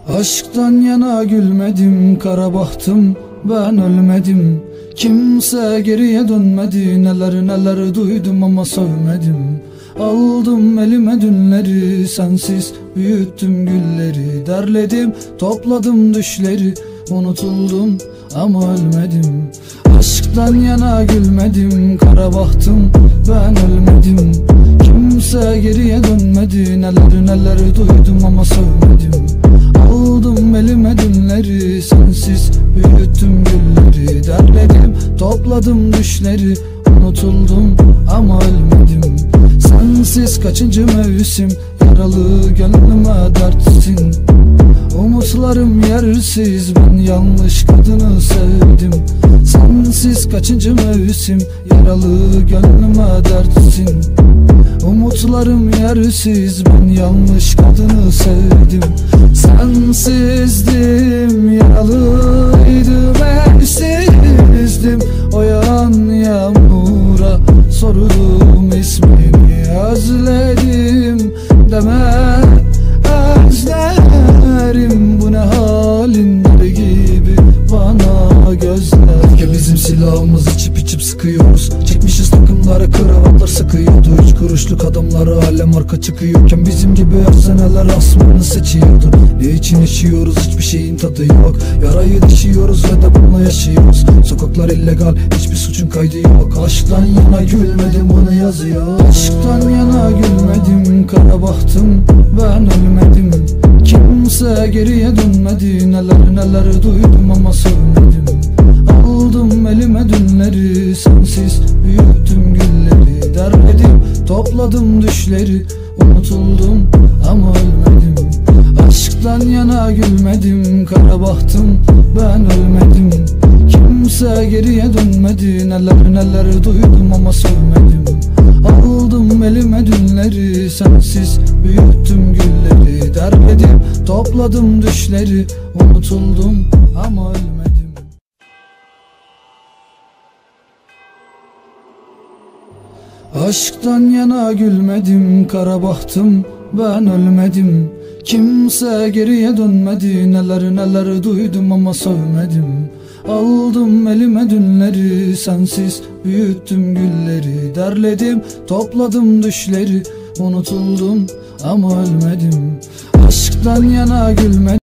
Aşktan yana gülmedim, kara bahtım, ben ölmedim. Kimse geriye dönmedi, neler neler duydum ama sevmedim. Aldım elime dünleri, sensiz büyüttüm gülleri. Derledim, topladım düşleri, unutuldum ama ölmedim. Aşktan yana gülmedim, kara bahtım, ben ölmedim. Kimse geriye dönmedi, neler neler duydum ama sevmedim. Aldım elime dünleri, sensiz büyüttüm gülleri. Derledim, topladım düşleri, unutuldum ama ölmedim. Sensiz kaçıncı mevsim, yaralı gönlüme dertsin. Umutlarım yersiz, ben yanlış kadını sevdim. Sensiz kaçıncı mevsim, yaralı gönlüme dertsin. Umutlarım yersiz, ben yanlış kadını sevdim. Sensizdim, yaralıydım, elsizdim. O yağan yağmura sordum ismini, özledim deme özlerim. Bu ne halin gibi bana gözler. Ya bizim silahımız içip içip sıkıyoruz, çekmişiz takımlara, kravatlar sıkıyordu. 3 kuruşluk adamlara hala marka çıkıyorken bizim gibi seneler asmanı seçiyordu. Ne için yaşıyoruz, hiçbir şeyin tadı yok. Yarayı deşiyoruz ve de bununla yaşıyoruz. Sokaklar illegal, hiçbir suçun kaydı yok. Aşktan yana gülmedim, bunu yazıyor. Aşktan yana gülmedim, kara bahtım, ben ölmedim. Kimse geriye dönmedi, neler neler duydum ama sevmedim. Aldım elime dünleri, sensiz büyüttüm gülleri. Derledim, topladım düşleri, unutuldum ama ölmedim. Aşktan yana gülmedim, kara bahtım, ben ölmedim. Kimse geriye dönmedi, neler neler duydum ama sevmedim. Aldım elime dünleri, sensiz büyüttüm gülleri. Derledim, topladım düşleri, unutuldum ama ölmedim. Aşktan yana gülmedim, kara bahtım, ben ölmedim. Kimse geriye dönmedi, neler neler duydum ama sevmedim. Aldım elime dünleri, sensiz büyüttüm gülleri. Derledim, topladım düşleri, unutuldum ama ölmedim. Aşktan yana gülmedim.